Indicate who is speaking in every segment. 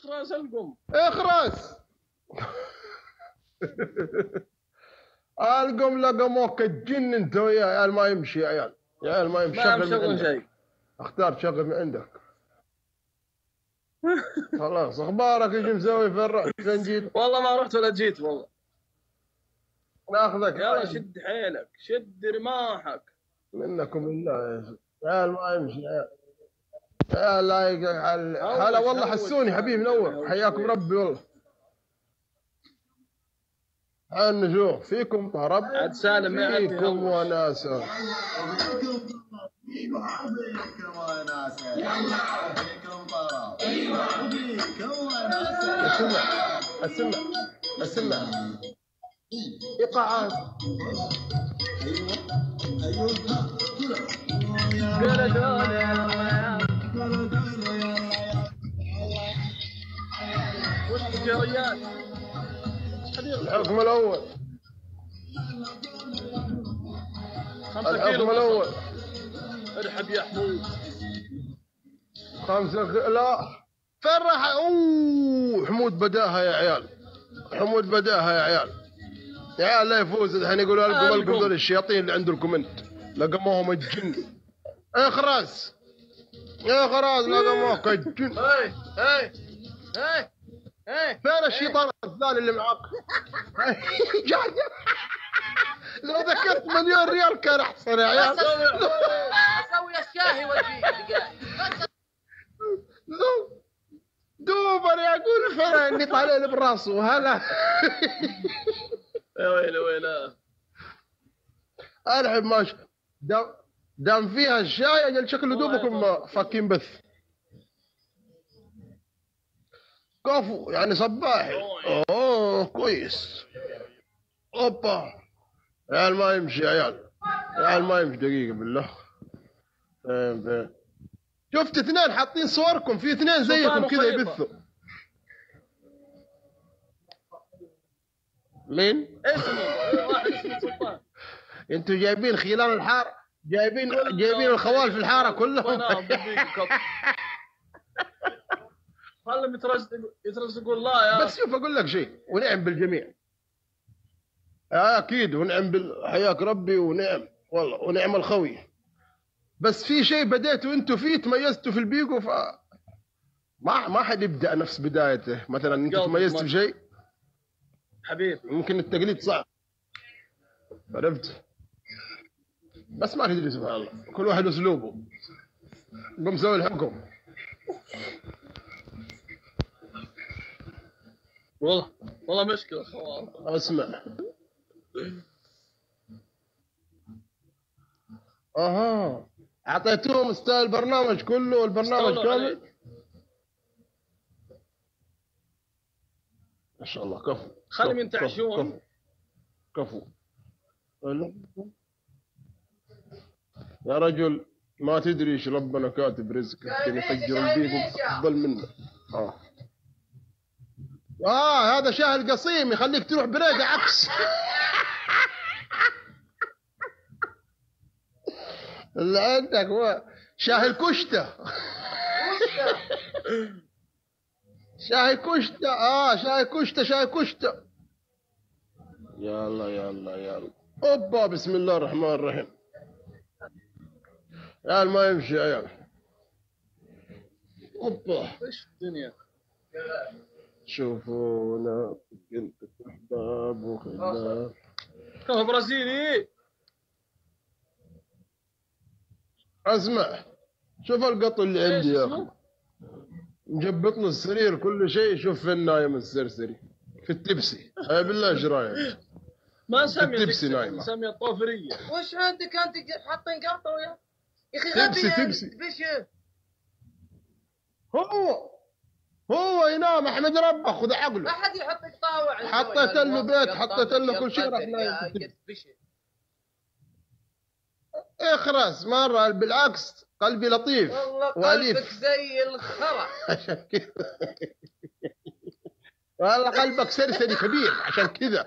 Speaker 1: اخرس القم.
Speaker 2: اخرس. القم لقموك الجن انت وياه يا عيال، ما يمشي يا عيال، يا عيال ما يمشي.
Speaker 1: ما مشغل شيء.
Speaker 2: اختار تشغل من عندك. خلاص اخبارك ايش مسوي في الرحت؟ فين جيت؟
Speaker 1: والله ما رحت ولا جيت والله.
Speaker 2: ناخذك.
Speaker 1: يلا شد حيلك، شد رماحك.
Speaker 2: منكم لله يا عيال ما يمشي يا عيال. يا لا هلا والله حسوني حبيبي منور، حياكم ربي والله. نشوف فيكم طرب،
Speaker 1: عاد سالم ما يعرف
Speaker 2: فيكم وناسه.
Speaker 3: فيكم وناسه، يلا فيكم طرب، فيكم وناسه.
Speaker 2: اسمع ايقاعات.
Speaker 1: وش يا ريال؟
Speaker 2: الحكم الاول. الحكم الاول.
Speaker 1: ارحب يا حمود.
Speaker 2: 5 لا فين راح؟ اوه حمود بداها يا عيال، حمود بداها يا عيال. يا عيال لا يفوز الحين يقولوا لكم ذول الشياطين اللي عند الكومنت لقموهم الجن. اخرس اخرس لقموك الجن.
Speaker 1: هاي
Speaker 2: فين الشيطان الثاني اللي معاك؟ لو ذكرت مليون ريال كان احسن يا عيال.
Speaker 4: اسوي الشاهي واجي
Speaker 2: دوبر يقول فرع اللي طالع لي براسه هلا.
Speaker 1: يا ويلي ويلاه.
Speaker 2: الحين ماشي دام فيها الشاي اجل شكله دوبكم فاكين بث. كفو يعني صباحي. اوه كويس. اوبا يا عيال ما يمشي يا عيال، يا عيال ما يمشي دقيقة بالله. فين شفت 2 حاطين صوركم، في 2 زيكم كذا يبثوا. مين؟
Speaker 1: اسمه واحد اسمه سلطان.
Speaker 2: انتوا جايبين خلال الحارة، جايبين الخوال في الحارة كلهم.
Speaker 1: خلهم يترزقوا الله يا.
Speaker 2: بس شوف اقول لك شيء، ونعم بالجميع. اكيد ونعم حياك ربي، ونعم والله ونعم الخوي. بس في شيء بديتوا انتوا فيه، تميزتوا في البيجو، ف ما حد يبدا نفس بدايته. مثلا انت تميزت في شيء
Speaker 1: حبيبي،
Speaker 2: ممكن التقليد صعب، عرفت؟ بس ما تدري سبحان الله، كل واحد اسلوبه. قم سوي الحكم.
Speaker 1: والله مشكله خوال.
Speaker 2: اسمع اها اعطيتوهم ستايل البرنامج كله والبرنامج كامل. ما شاء الله كفو.
Speaker 1: خليهم ينتعشون.
Speaker 2: كفو يا رجل، ما تدري ايش ربنا كاتب رزقك، يمكن يفجر البيض افضل منه. هذا شاهي القصيم يخليك تروح بريده عكس. اللي عندك هو شاهي الكشته. شاهي كشته. شاهي كشته. يلا اوبا بسم الله الرحمن الرحيم. يا ما يمشي يا عيال. اوبا
Speaker 1: ايش الدنيا.
Speaker 2: شوفونا كنت احباب وخلاف.
Speaker 1: كفو برازيلي.
Speaker 2: اسمع شوف القط اللي عندي يا اخي، مجبط له السرير كل شيء. شوف فين نايم السرسري، في التبسي. بالله ايش رايك؟
Speaker 1: ما سمي
Speaker 2: التبسي نايمه،
Speaker 1: سمي الطوفريه.
Speaker 4: وش عندك انت حاطين قرطه ويا يا اخي
Speaker 2: تبسي
Speaker 4: بشه.
Speaker 2: هو ينام احمد ربه، خذ عقله.
Speaker 4: ما حد يحط طاوع.
Speaker 2: حطيت له بيت، حطيت له كل شيء، راح نايم. اخرس مره، بالعكس قلبي لطيف واليف.
Speaker 4: قلبك زي الخرا.
Speaker 2: عشان كذا والله قلبك سرسري كبير عشان كذا.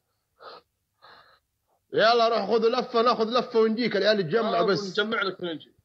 Speaker 2: يلا روح خذوا لفه، ناخذ لفه ونجيك. العيال يتجمعوا بس.
Speaker 1: نجمع لك ونجي.